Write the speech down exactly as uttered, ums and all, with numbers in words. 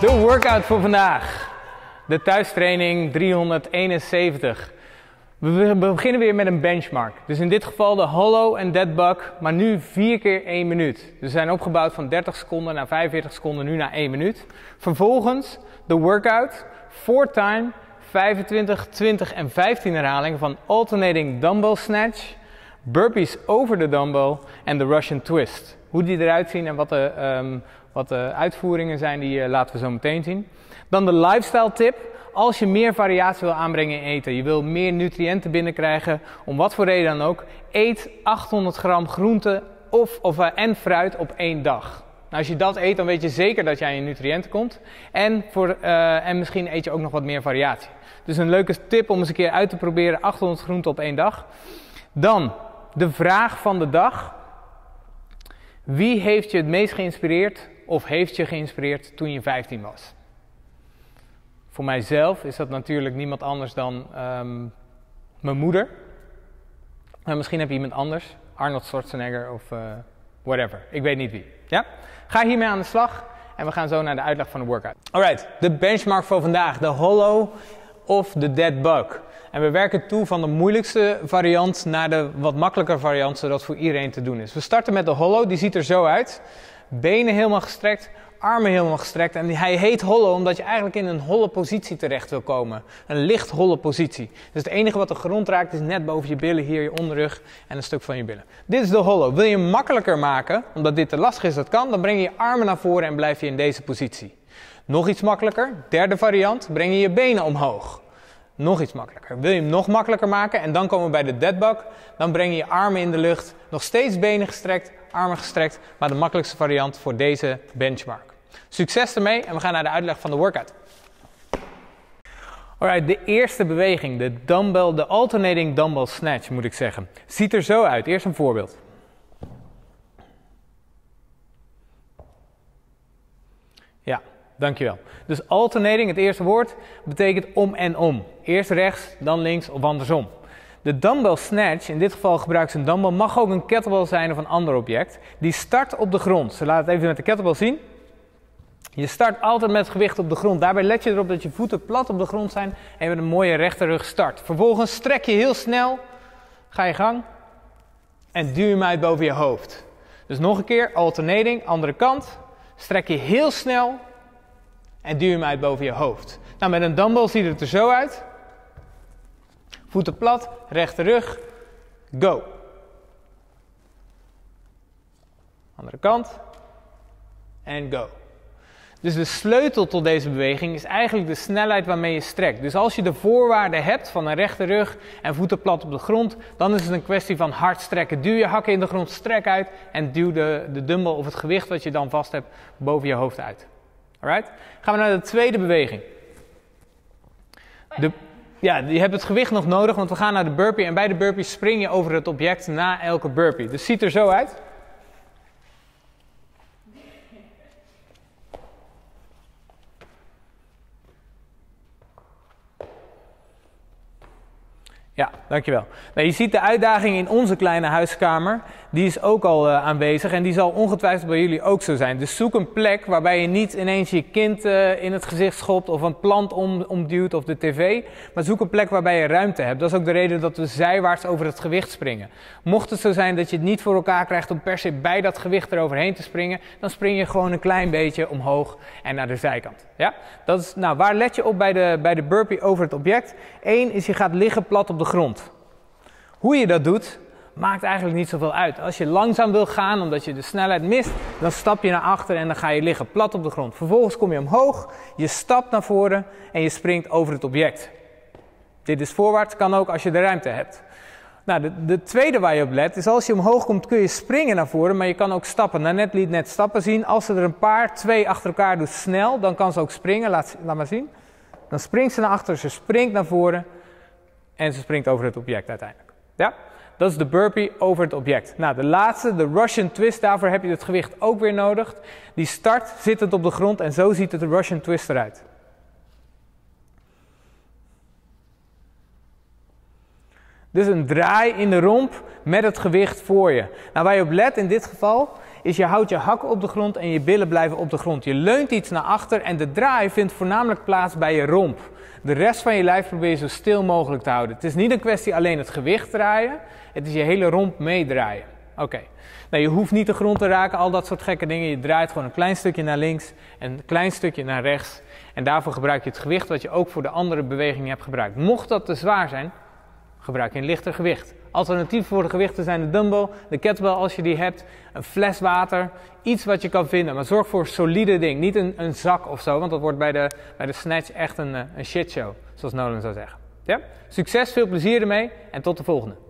De workout voor vandaag. De thuistraining driehonderdeenenzeventig. We beginnen weer met een benchmark. Dus in dit geval de hollow en dead bug, maar nu vier keer één minuut. Dus we zijn opgebouwd van dertig seconden naar vijfenveertig seconden, nu naar één minuut. Vervolgens de workout, four time, vijfentwintig, twintig en vijftien herhalingen van alternating dumbbell snatch, burpees over de dumbbell en de Russian twist. Hoe die eruit zien en wat de, um, wat de uitvoeringen zijn, die uh, laten we zo meteen zien. Dan de lifestyle tip. Als je meer variatie wil aanbrengen in eten, je wil meer nutriënten binnenkrijgen, om wat voor reden dan ook, eet achthonderd gram groente of, of, uh, en fruit op één dag. Nou, als je dat eet, dan weet je zeker dat je aan je nutriënten komt. En, voor, uh, en misschien eet je ook nog wat meer variatie. Dus een leuke tip om eens een keer uit te proberen, achthonderd groenten op één dag. Dan de vraag van de dag. Wie heeft je het meest geïnspireerd of heeft je geïnspireerd toen je vijftien was? Voor mijzelf is dat natuurlijk niemand anders dan um, mijn moeder. Maar misschien heb je iemand anders. Arnold Schwarzenegger of uh, whatever. Ik weet niet wie. Ja? Ga hiermee aan de slag en we gaan zo naar de uitleg van de workout. Alright, de benchmark voor vandaag. De hollow of de dead bug. En we werken toe van de moeilijkste variant naar de wat makkelijker variant, zodat het voor iedereen te doen is. We starten met de hollow, die ziet er zo uit. Benen helemaal gestrekt, armen helemaal gestrekt. En hij heet hollow omdat je eigenlijk in een holle positie terecht wil komen. Een licht holle positie. Dus het enige wat de grond raakt is net boven je billen, hier je onderrug en een stuk van je billen. Dit is de hollow. Wil je hem makkelijker maken, omdat dit te lastig is, dat kan, dan breng je je armen naar voren en blijf je in deze positie. Nog iets makkelijker, derde variant, breng je je benen omhoog. Nog iets makkelijker. Wil je hem nog makkelijker maken, en dan komen we bij de dead bug, dan breng je je armen in de lucht, nog steeds benen gestrekt, armen gestrekt, maar de makkelijkste variant voor deze benchmark. Succes ermee en we gaan naar de uitleg van de workout. Alright, de eerste beweging, de dumbbell, de alternating dumbbell snatch moet ik zeggen, ziet er zo uit. Eerst een voorbeeld. Ja, dankjewel. Dus alternating, het eerste woord, betekent om en om. Eerst rechts, dan links of andersom. De dumbbell snatch, in dit geval gebruikt ze een dumbbell, mag ook een kettlebell zijn of een ander object. Die start op de grond. Ze laten het even met de kettlebell zien. Je start altijd met het gewicht op de grond. Daarbij let je erop dat je voeten plat op de grond zijn en je met een mooie rechte rug start. Vervolgens strek je heel snel, ga je gang en duw je hem uit boven je hoofd. Dus nog een keer, alternating, andere kant. Strek je heel snel en duw je hem uit boven je hoofd. Nou, met een dumbbell ziet het er zo uit. Voeten plat, rechte rug, go. Andere kant en go. Dus de sleutel tot deze beweging is eigenlijk de snelheid waarmee je strekt. Dus als je de voorwaarden hebt van een rechte rug en voeten plat op de grond, dan is het een kwestie van hard strekken. Duw je hakken in de grond, strek uit en duw de, de dumbbell of het gewicht wat je dan vast hebt boven je hoofd uit. Alright? Gaan we naar de tweede beweging. De, ja, je hebt het gewicht nog nodig, want we gaan naar de burpee en bij de burpee spring je over het object na elke burpee. Dus het ziet er zo uit. Ja, dankjewel. Nou, je ziet de uitdaging in onze kleine huiskamer, die is ook al uh, aanwezig en die zal ongetwijfeld bij jullie ook zo zijn. Dus zoek een plek waarbij je niet ineens je kind uh, in het gezicht schopt of een plant om, omduwt of de tv, maar zoek een plek waarbij je ruimte hebt. Dat is ook de reden dat we zijwaarts over het gewicht springen. Mocht het zo zijn dat je het niet voor elkaar krijgt om per se bij dat gewicht eroverheen te springen, dan spring je gewoon een klein beetje omhoog en naar de zijkant. Ja? Dat is, nou, waar let je op bij de, bij de burpee over het object? Eén is je gaat liggen plat op de grond. Hoe je dat doet, maakt eigenlijk niet zoveel uit. Als je langzaam wil gaan, omdat je de snelheid mist, dan stap je naar achter en dan ga je liggen plat op de grond. Vervolgens kom je omhoog, je stapt naar voren en je springt over het object. Dit is voorwaarts, kan ook als je de ruimte hebt. Nou, de, de tweede waar je op let is als je omhoog komt kun je springen naar voren, maar je kan ook stappen. Nou, net liet net stappen zien. Als ze er een paar, twee achter elkaar doet snel, dan kan ze ook springen. Laat, laat maar zien. Dan springt ze naar achter, ze springt naar voren en ze springt over het object uiteindelijk. Ja? Dat is de burpee over het object. Nou, de laatste, de Russian twist, daarvoor heb je het gewicht ook weer nodig. Die start zittend op de grond en zo ziet het de Russian twist eruit. Dus een draai in de romp met het gewicht voor je. Nou, waar je op let in dit geval is je houdt je hakken op de grond en je billen blijven op de grond. Je leunt iets naar achter en de draai vindt voornamelijk plaats bij je romp. De rest van je lijf probeer je zo stil mogelijk te houden. Het is niet een kwestie alleen het gewicht draaien, het is je hele romp meedraaien. Oké, okay. Nou, je hoeft niet de grond te raken, al dat soort gekke dingen. Je draait gewoon een klein stukje naar links en een klein stukje naar rechts. En daarvoor gebruik je het gewicht wat je ook voor de andere bewegingen hebt gebruikt. Mocht dat te zwaar zijn, gebruik je een lichter gewicht. Alternatieven voor de gewichten zijn de dumbbell, de kettlebell als je die hebt, een fles water, iets wat je kan vinden. Maar zorg voor een solide ding, niet een, een zak of zo, want dat wordt bij de, bij de snatch echt een, een shitshow, zoals Nolan zou zeggen. Ja? Succes, veel plezier ermee en tot de volgende.